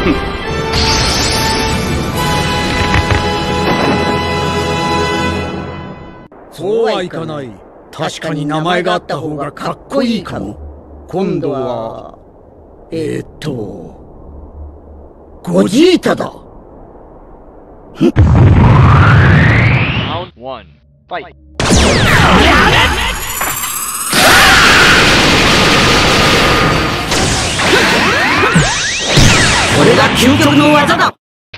そうはいかない。確かに名前があった方がかっこいいかも。今度はゴジータだ。 Round 1. Fight. これが究極の技だ。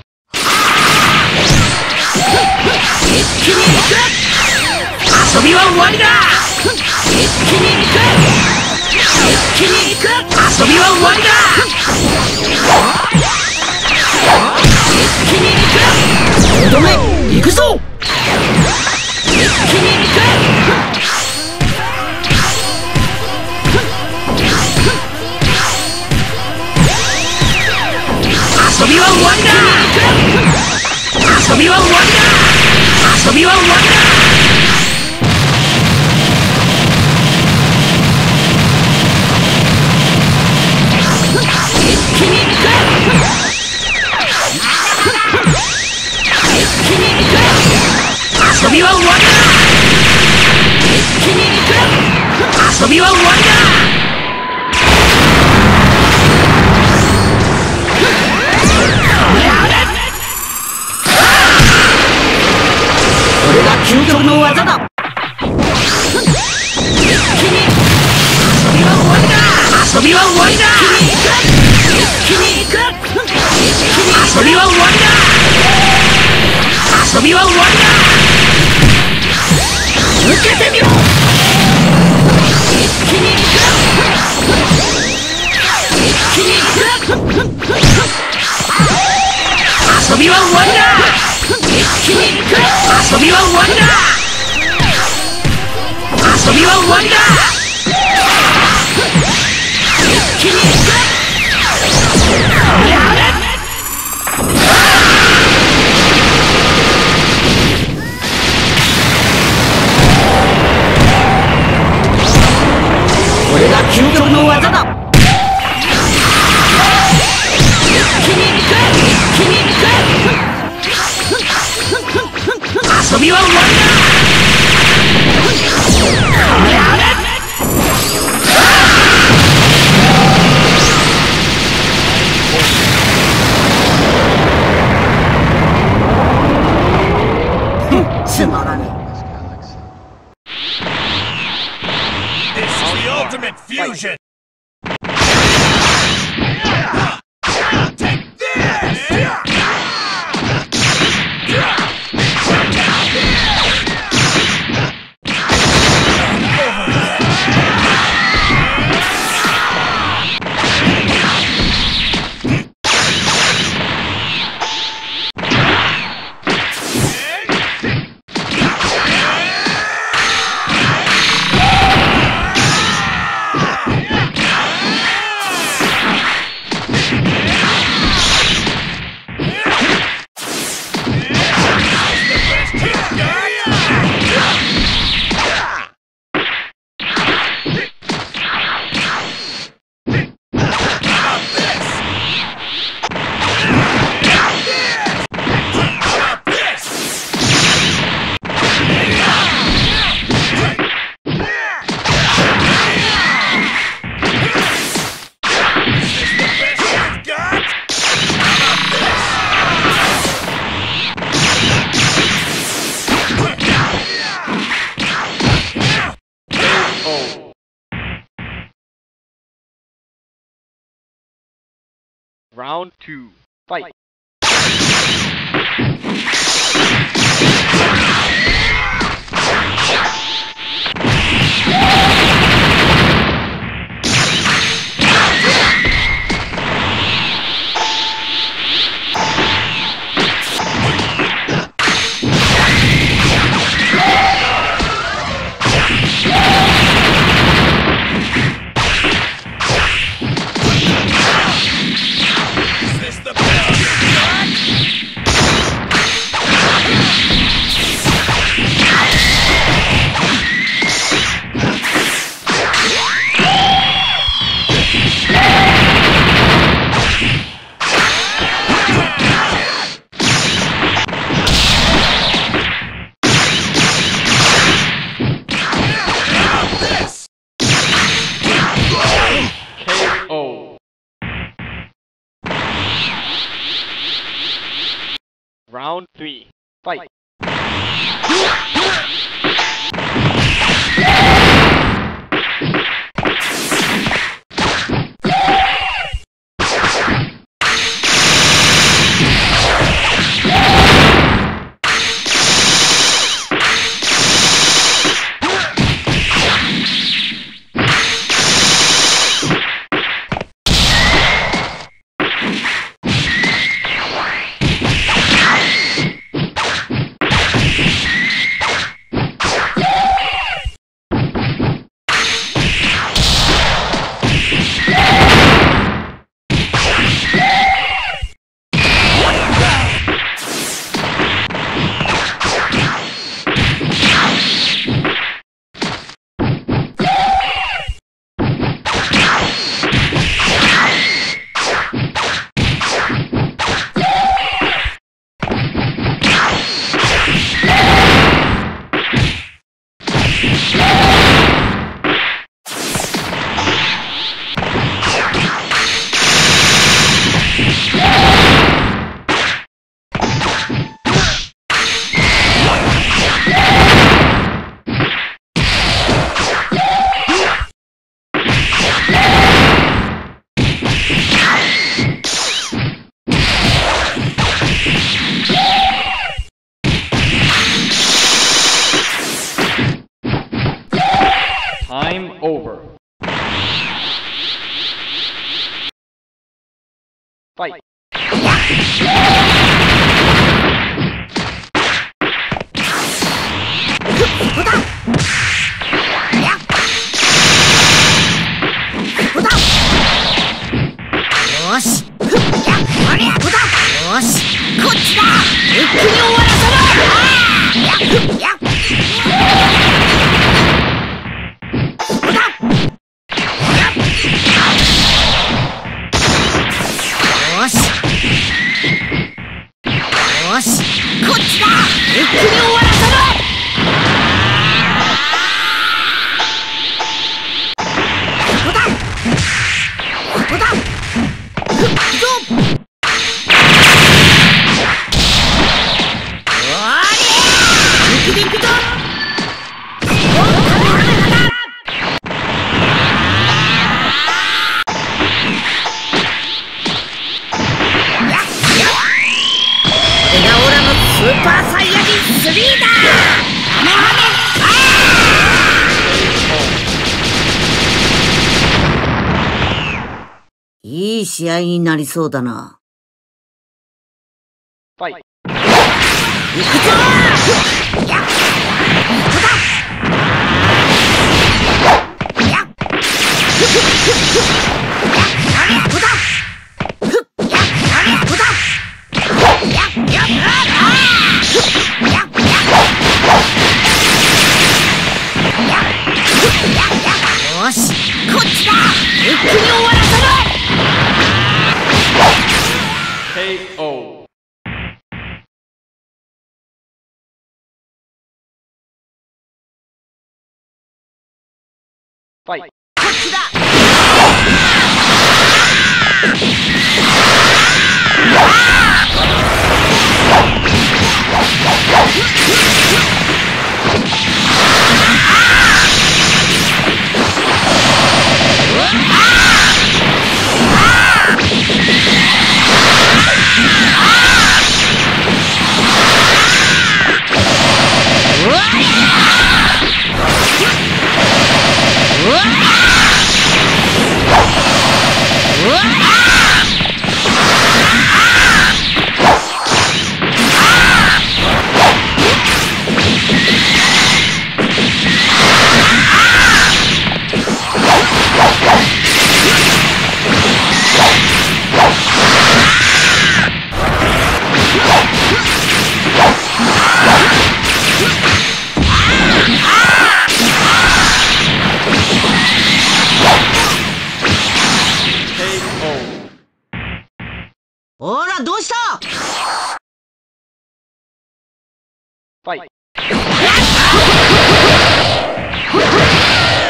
一気に行く。遊びは終わりだ。一気に行く。一気に行く。遊びは終わりだ。一気に行く。とどめ、行くぞ。一気に行く。遊びは終わりだ。遊びは終わりだ。遊びは終わりだ。一気に行く。一気に行く。遊びは終わりだ。一気に行く。遊びは終わりだ。これが究極の技だ。遊びは終わりだ。一気に行く。遊びは終わりだ。遊びは終わりだ。受けてみろ。一気に行く。一気に行く。遊びは終わりだ。一気に行く。遊びは終わりだ。遊びは終わりだ。一気に行く。これが究極の技だ。一気に行く。一気に行く。遊びは終わりだ。つまらねえ。 This is the ultimate fusion! Take this! Round 2. Fight. Is this the best? Round 3. Fight. Time over. Fight. いい試合になりそうだな。 Fight. 行くぞよし、こっちだ。一気に終わらせろ。 KO. Fight. こっちだ。ほら、どうした？ Fight.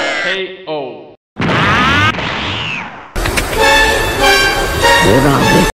KO. ほら、